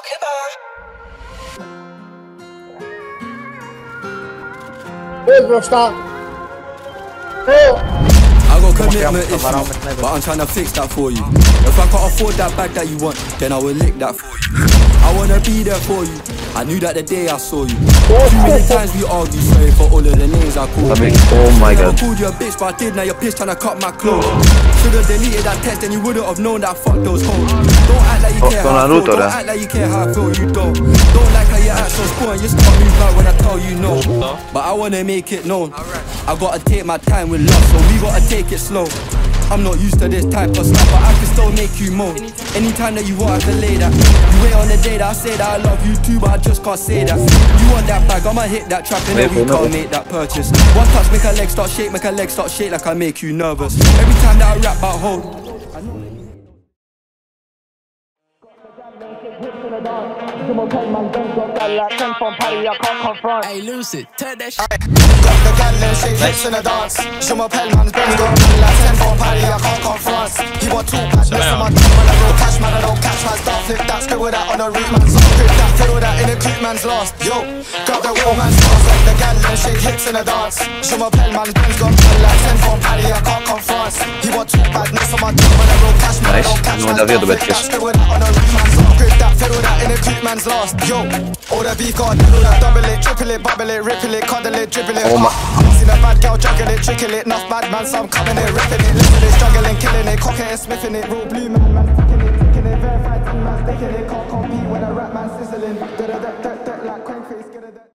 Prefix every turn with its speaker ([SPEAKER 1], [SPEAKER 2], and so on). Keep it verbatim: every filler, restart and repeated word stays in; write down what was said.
[SPEAKER 1] Hey, bro, stop. Oh.
[SPEAKER 2] I got commitment issues, but I'm trying to fix that for you. If I can't afford that bag that you want, then I will lick that for you. I wanna be there for you. I knew that the day I saw you. Too many times we argued, sorry for all of the names I called.
[SPEAKER 3] I mean, oh my god.
[SPEAKER 2] I called you a bitch, but I did. Now you're pissed trying to cut my clothes. Should've deleted that text, then you wouldn't have known that fuck those hoes. Don't act like you care how I feel. Don't act like you care how I feel. You don't. Don't like how you act so spoiled. You start move out when I tell you no. But I wanna make it known. I gotta take my time with love, so we gotta take it slow. I'm not used to this type of stuff, but I can still make you moan. Anytime that you want, I can lay that. You wait on the day that I say that I love you too, but I just can't say that. You want that bag, I'ma hit that trap and then we can't make that purchase. One touch, make a leg start shake, make a leg start shake like I make you nervous. Every time that I rap about hold.
[SPEAKER 4] Hey, Lucid, turn that shit.
[SPEAKER 5] Got the gal and shake hips in the dance. Je m'appelle man, Benz got man like ten from Paris, I can't confront. He want two patch, listen my gun, man, I don't cash, man, I don't catch, man, start flip that, spit with that on the root, man, so grip that, fiddle with that in the creep, man's lost. Yo, got the wall, man, stars, got the gal and shake hips in the dance. Je m'appelle man, Benz got man like ten from Paris, I can't confront. He want two patch, listen my gun, man, I don't cash, man, I don't catch, man, start flip that, spit with that on the root, man, so grip that, fiddle with that in the creep, man's lost. Yo, all the beef got diddle that, double it, triple it, bubble it, ripple it, cuddle it, dribble it. Oh my. See that bad girl juggle it, trickle it, enough bad man, some coming it, ripping it, lifting it, struggling, killing it, cocking it, smithing it, real blue man, man, sticking it, taking it, verified team man, sticking it, can't compete when a rap man sizzling, dirt, dirt, dirt, dirt, like crazy.